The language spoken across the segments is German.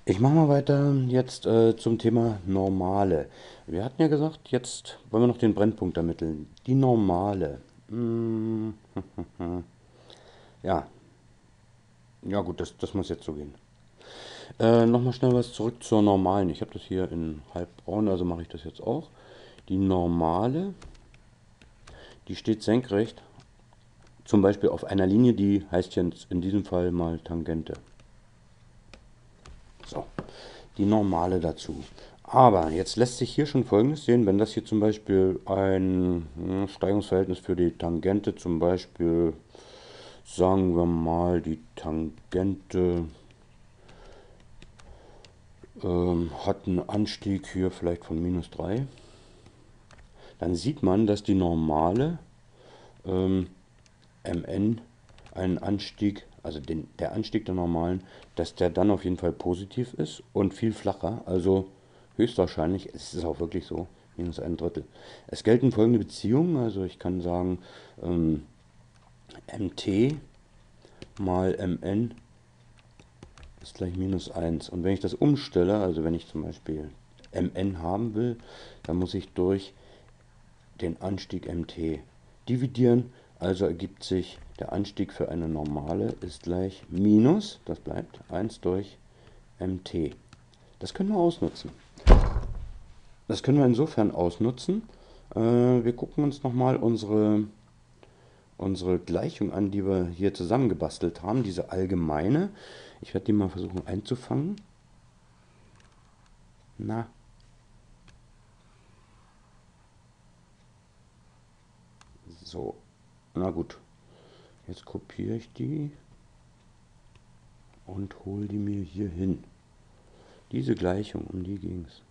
Ich mache mal weiter jetzt zum Thema Normale. Wir hatten ja gesagt, jetzt wollen wir noch den Brennpunkt ermitteln. Die Normale. Hm, ja, ja gut, das muss jetzt so gehen. Nochmal schnell was zurück zur Normalen. Ich habe das hier in halbbraun, also mache ich das jetzt auch. Die Normale, die steht senkrecht, zum Beispiel auf einer Linie, die heißt jetzt in diesem Fall mal Tangente. So, die Normale dazu. Aber jetzt lässt sich hier schon Folgendes sehen, wenn das hier zum Beispiel ein Steigungsverhältnis für die Tangente, zum Beispiel sagen wir mal, die Tangente hat einen Anstieg hier vielleicht von -3, dann sieht man, dass die Normale mn einen Anstieg, also der Anstieg der Normalen, dass der dann auf jeden Fall positiv ist und viel flacher, also höchstwahrscheinlich, es ist auch wirklich so, -1/3. Es gelten folgende Beziehungen, also ich kann sagen, mt mal mn ist gleich -1. Und wenn ich das umstelle, also wenn ich zum Beispiel mn haben will, dann muss ich durch den Anstieg mt dividieren. Also ergibt sich, der Anstieg für eine Normale ist gleich minus, das bleibt 1 durch mt. Das können wir ausnutzen. Das können wir insofern ausnutzen. Wir gucken uns nochmal unsere Gleichung an, die wir hier zusammengebastelt haben, diese allgemeine. Ich werde die mal versuchen einzufangen. Na, so. Na gut. Jetzt kopiere ich die und hole die mir hier hin. Diese Gleichung, um die ging es.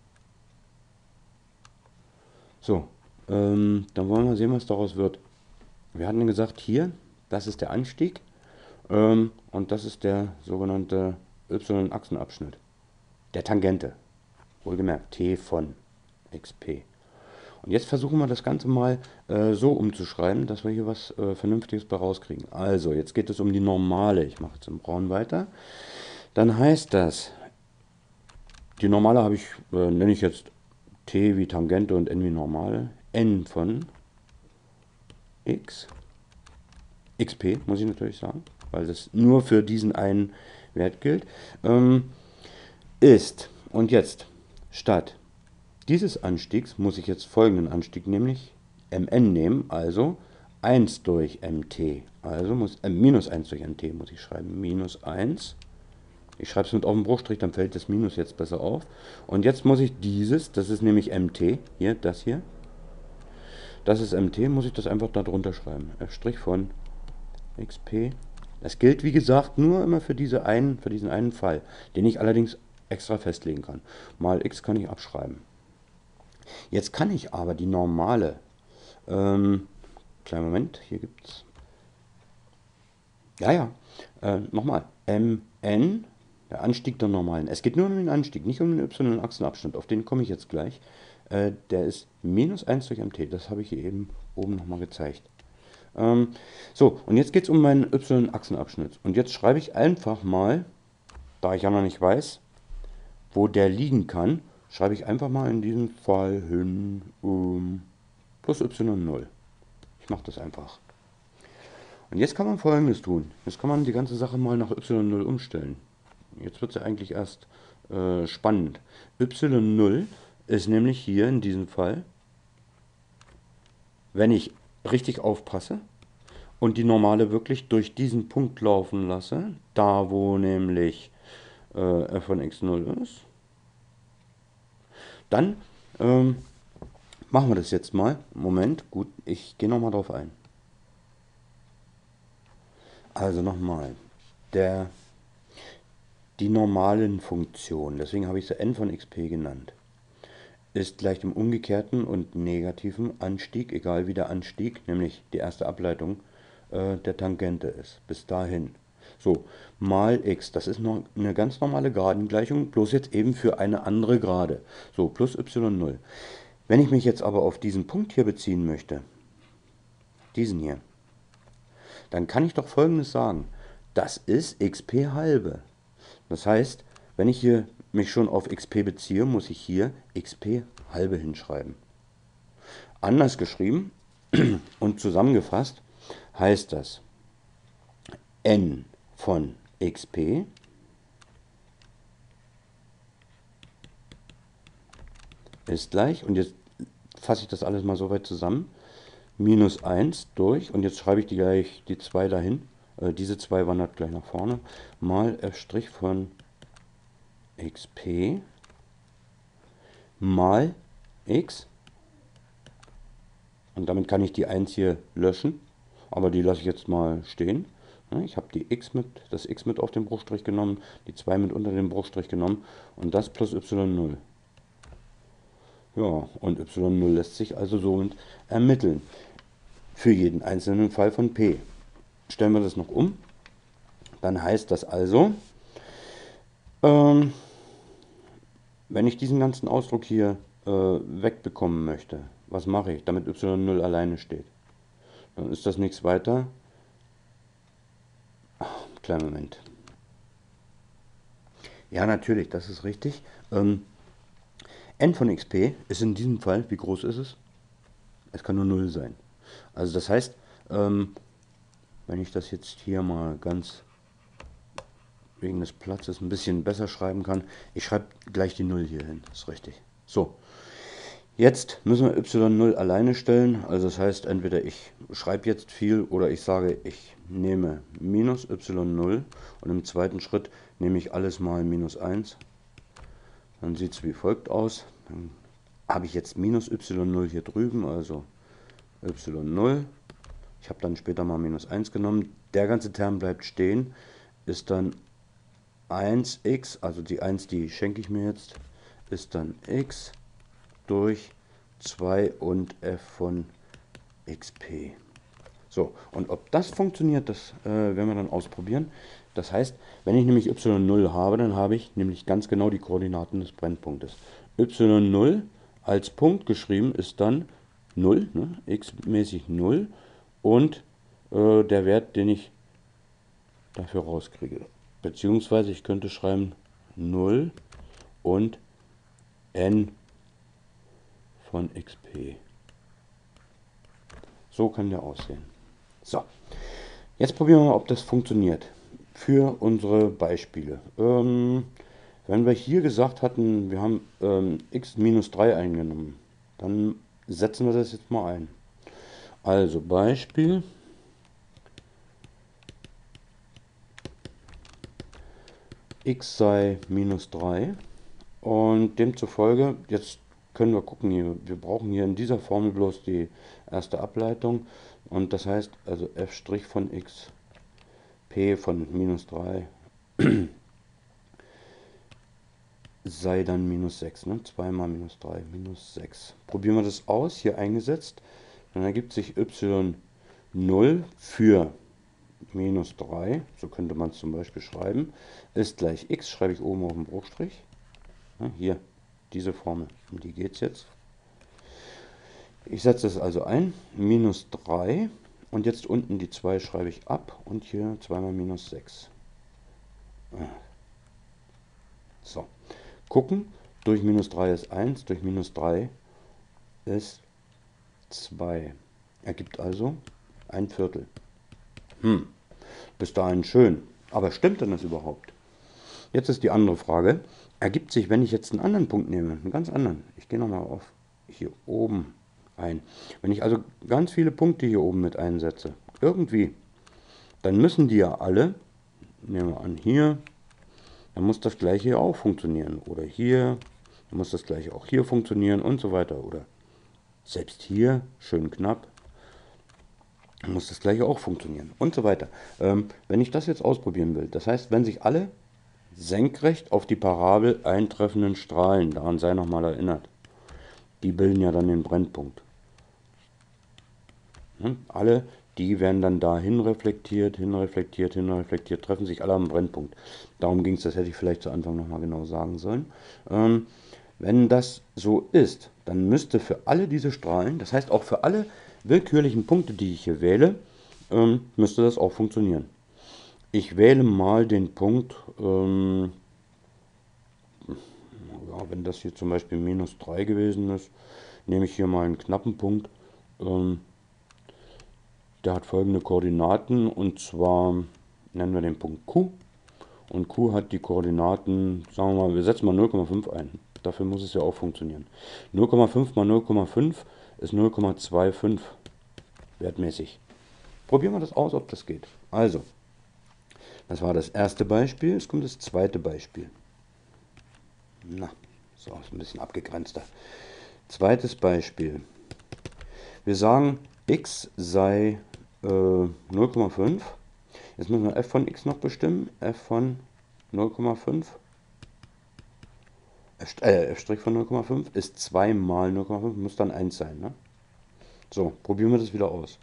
So, dann wollen wir sehen, was daraus wird. Wir hatten gesagt, hier, das ist der Anstieg und das ist der sogenannte y-Achsenabschnitt. Der Tangente. Wohlgemerkt, t von xp. Und jetzt versuchen wir das Ganze mal so umzuschreiben, dass wir hier was Vernünftiges bei rauskriegen. Also, jetzt geht es um die Normale. Ich mache jetzt im Braun weiter. Dann heißt das, die Normale habe ich, nenne ich jetzt t wie Tangente und n wie Normale. N von x, xp muss ich natürlich sagen, weil das nur für diesen einen Wert gilt, ist, und jetzt, statt dieses Anstiegs muss ich jetzt folgenden Anstieg, nämlich mn nehmen, also 1 durch mt, also muss minus 1 durch mt muss ich schreiben, minus 1. Ich schreibe es mit auf dem Bruchstrich, dann fällt das Minus jetzt besser auf. Und jetzt muss ich dieses, das ist nämlich mt, hier, das ist mt, muss ich das einfach da drunter schreiben. F' von xp. Das gilt, wie gesagt, nur immer für diesen einen Fall, den ich allerdings extra festlegen kann. Mal x kann ich abschreiben. Jetzt kann ich aber die Normale, kleinen Moment, hier gibt es, nochmal, mn, der Anstieg der Normalen. Es geht nur um den Anstieg, nicht um den y-Achsenabschnitt, auf den komme ich jetzt gleich. Der ist minus 1 durch mt, das habe ich hier eben oben nochmal gezeigt. So, und jetzt geht es um meinen y-Achsenabschnitt. Und jetzt schreibe ich einfach mal, da ich ja noch nicht weiß, wo der liegen kann, schreibe ich einfach mal in diesem Fall hin plus y0. Ich mache das einfach. Und jetzt kann man Folgendes tun. Jetzt kann man die ganze Sache mal nach y0 umstellen. Jetzt wird es ja eigentlich erst spannend. y0 ist nämlich hier in diesem Fall, wenn ich richtig aufpasse und die Normale wirklich durch diesen Punkt laufen lasse, da wo nämlich f von x0 ist, dann machen wir das jetzt mal. Moment, gut, ich gehe nochmal drauf ein. Also nochmal, die normalen Funktionen, deswegen habe ich sie n von xp genannt, ist gleich dem umgekehrten und negativen Anstieg, egal wie der Anstieg, nämlich die erste Ableitung der Tangente ist, bis dahin. So, mal x, das ist noch eine ganz normale Geradengleichung, bloß jetzt eben für eine andere Gerade. So, plus y0. Wenn ich mich jetzt aber auf diesen Punkt hier beziehen möchte, diesen hier, dann kann ich doch Folgendes sagen. Das ist xp halbe. Das heißt, wenn ich hier mich schon auf XP beziehe, muss ich hier XP halbe hinschreiben. Anders geschrieben und zusammengefasst heißt das n von XP ist gleich, und jetzt fasse ich das alles mal so weit zusammen, minus 1 durch, und jetzt schreibe ich gleich die 2 dahin, diese 2 wandert gleich nach vorne, mal f' von XP mal x, und damit kann ich die 1 hier löschen, aber die lasse ich jetzt mal stehen. Ich habe das x mit auf den Bruchstrich genommen, die 2 mit unter den Bruchstrich genommen und das plus y0. Ja, und y0 lässt sich also somit ermitteln für jeden einzelnen Fall von p. Stellen wir das noch um, dann heißt das also, wenn ich diesen ganzen Ausdruck hier wegbekommen möchte, was mache ich, damit y0 alleine steht? Dann ist das nichts weiter. Kleinen Moment. Ja, natürlich, das ist richtig. N von XP ist in diesem Fall, wie groß ist es? Es kann nur 0 sein. Also das heißt, wenn ich das jetzt hier mal ganz wegen des Platzes ein bisschen besser schreiben kann, ich schreibe gleich die 0 hier hin, ist richtig. So, jetzt müssen wir y0 alleine stellen, also das heißt, entweder ich schreibe jetzt viel oder ich sage, ich nehme minus y0 und im zweiten Schritt nehme ich alles mal minus 1. Dann sieht es wie folgt aus. Dann habe ich jetzt minus y0 hier drüben, also y0. Ich habe dann später mal minus 1 genommen. Der ganze Term bleibt stehen, ist dann 1x, also die 1, die schenke ich mir jetzt, ist dann x durch 2 und f von xp. So, und ob das funktioniert, das werden wir dann ausprobieren. Das heißt, wenn ich nämlich y0 habe, dann habe ich nämlich ganz genau die Koordinaten des Brennpunktes. y0 als Punkt geschrieben ist dann 0, ne, x-mäßig 0, und der Wert, den ich dafür rauskriege. Beziehungsweise ich könnte schreiben 0 und n von xp. So kann der aussehen. So, jetzt probieren wir mal, ob das funktioniert für unsere Beispiele. Wenn wir hier gesagt hatten, wir haben x minus 3 eingenommen, dann setzen wir das jetzt mal ein. Also Beispiel x sei minus 3, und demzufolge, jetzt können wir gucken hier, wir brauchen hier in dieser Formel bloß die erste Ableitung, und das heißt also f' von x p von minus 3 sei dann minus 6, ne? 2 mal minus 3, minus 6. Probieren wir das aus, hier eingesetzt, dann ergibt sich y0 für minus 3, so könnte man es zum Beispiel schreiben, ist gleich x, schreibe ich oben auf den Bruchstrich. Ja, hier, diese Formel, um die geht es jetzt. Ich setze es also ein, minus 3, und jetzt unten die 2 schreibe ich ab, und hier 2 mal minus 6. So, gucken, durch minus 3 ist 1, durch minus 3 ist 2. Ergibt also ein Viertel. Bis dahin schön. Aber stimmt denn das überhaupt? Jetzt ist die andere Frage, ergibt sich, wenn ich jetzt einen anderen Punkt nehme, einen ganz anderen, ich gehe nochmal auf hier oben ein, wenn ich also ganz viele Punkte hier oben mit einsetze, irgendwie, dann müssen die ja alle, nehmen wir an hier, dann muss das gleiche hier auch funktionieren, oder hier, dann muss das gleiche auch hier funktionieren und so weiter, oder selbst hier, schön knapp, muss das gleiche auch funktionieren und so weiter. Wenn ich das jetzt ausprobieren will, das heißt, wenn sich alle senkrecht auf die Parabel eintreffenden Strahlen, daran sei nochmal erinnert, die bilden ja dann den Brennpunkt. Alle, die werden dann dahin reflektiert, hinreflektiert, treffen sich alle am Brennpunkt. Darum ging es, das hätte ich vielleicht zu Anfang nochmal genau sagen sollen. Wenn das so ist, dann müsste für alle diese Strahlen, das heißt auch für alle willkürlichen Punkte, die ich hier wähle, müsste das auch funktionieren. Ich wähle mal den Punkt, wenn das hier zum Beispiel minus 3 gewesen ist, nehme ich hier mal einen knappen Punkt. Der hat folgende Koordinaten, und zwar nennen wir den Punkt Q. Und Q hat die Koordinaten, sagen wir mal, wir setzen mal 0,5 ein. Dafür muss es ja auch funktionieren. 0,5 mal 0,5 ist 0,25 wertmäßig. Probieren wir das aus, ob das geht. Also, das war das erste Beispiel. Jetzt kommt das zweite Beispiel. Na, so ist ein bisschen abgegrenzter. Zweites Beispiel. Wir sagen, x sei 0,5. Jetzt müssen wir f von x noch bestimmen. F von 0,5. F' von 0,5 ist 2 mal 0,5, muss dann 1 sein. Ne? So, probieren wir das wieder aus.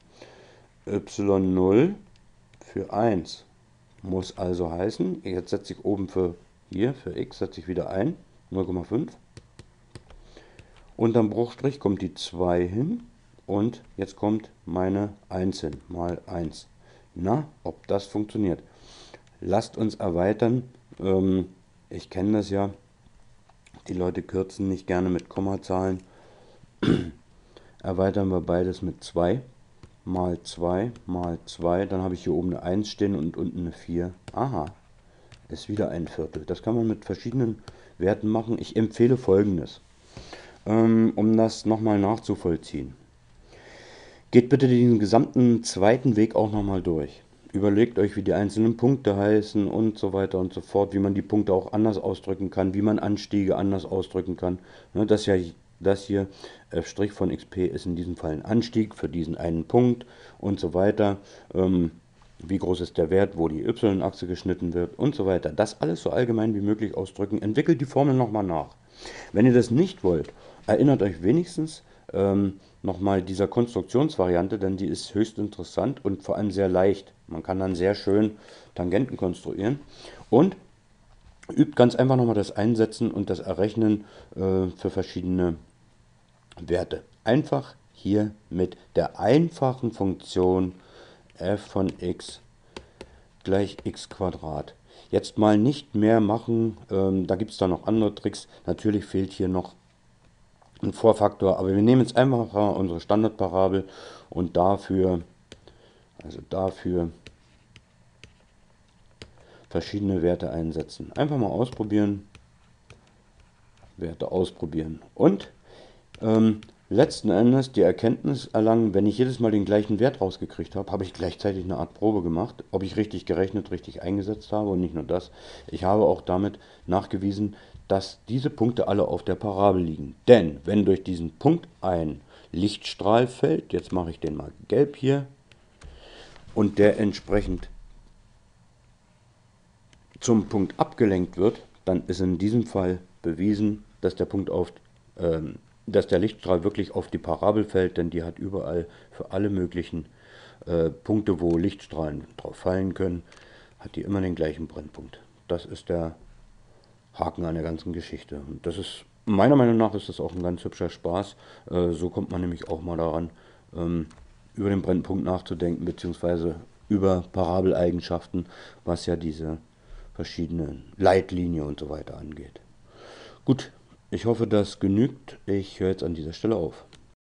y0 für 1 muss also heißen, jetzt setze ich oben für hier, für x, setze ich wieder ein, 0,5. Unterm Bruchstrich kommt die 2 hin und jetzt kommt meine 1 hin, mal 1. Na, ob das funktioniert. Lasst uns erweitern. Ich kenne das ja. Die Leute kürzen nicht gerne mit Kommazahlen. Erweitern wir beides mit 2. Mal 2 mal 2. Dann habe ich hier oben eine 1 stehen und unten eine 4. Aha, ist wieder ein Viertel. Das kann man mit verschiedenen Werten machen. Ich empfehle Folgendes, um das nochmal nachzuvollziehen. Geht bitte den gesamten zweiten Weg auch nochmal durch. Überlegt euch, wie die einzelnen Punkte heißen und so weiter und so fort, wie man die Punkte auch anders ausdrücken kann, wie man Anstiege anders ausdrücken kann. Ne, das hier f' von xp ist in diesem Fall ein Anstieg für diesen einen Punkt und so weiter. Wie groß ist der Wert, wo die y-Achse geschnitten wird und so weiter. Das alles so allgemein wie möglich ausdrücken. Entwickelt die Formel nochmal nach. Wenn ihr das nicht wollt, erinnert euch wenigstens nochmal dieser Konstruktionsvariante, denn die ist höchst interessant und vor allem sehr leicht. Man kann dann sehr schön Tangenten konstruieren und übt ganz einfach nochmal das Einsetzen und das Errechnen für verschiedene Werte. Einfach hier mit der einfachen Funktion f von x gleich x². Jetzt mal nicht mehr machen, da gibt es dann noch andere Tricks. Natürlich fehlt hier noch ein Vorfaktor, aber wir nehmen jetzt einfach unsere Standardparabel und dafür verschiedene Werte einsetzen. Einfach mal ausprobieren, Werte ausprobieren und letzten Endes die Erkenntnis erlangen, wenn ich jedes Mal den gleichen Wert rausgekriegt habe, habe ich gleichzeitig eine Art Probe gemacht, ob ich richtig gerechnet, richtig eingesetzt habe, und nicht nur das. Ich habe auch damit nachgewiesen, dass diese Punkte alle auf der Parabel liegen. Denn wenn durch diesen Punkt ein Lichtstrahl fällt, jetzt mache ich den mal gelb hier, und der entsprechend zum Punkt abgelenkt wird, dann ist in diesem Fall bewiesen, dass dass der Lichtstrahl wirklich auf die Parabel fällt, denn die hat überall für alle möglichen Punkte, wo Lichtstrahlen drauf fallen können, hat die immer den gleichen Brennpunkt. Das ist der Haken an der ganzen Geschichte. Und das ist, meiner Meinung nach, ist das auch ein ganz hübscher Spaß. So kommt man nämlich auch mal daran, über den Brennpunkt nachzudenken, beziehungsweise über Parabeleigenschaften, was ja diese verschiedenen Leitlinien und so weiter angeht. Gut, ich hoffe, das genügt. Ich höre jetzt an dieser Stelle auf.